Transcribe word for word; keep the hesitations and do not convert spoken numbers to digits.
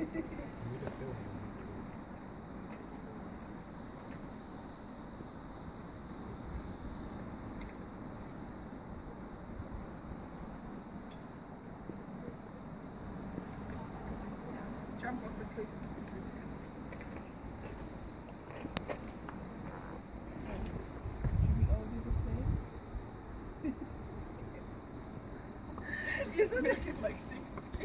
Jump off the cliff. Should we all do the same? It's making like six.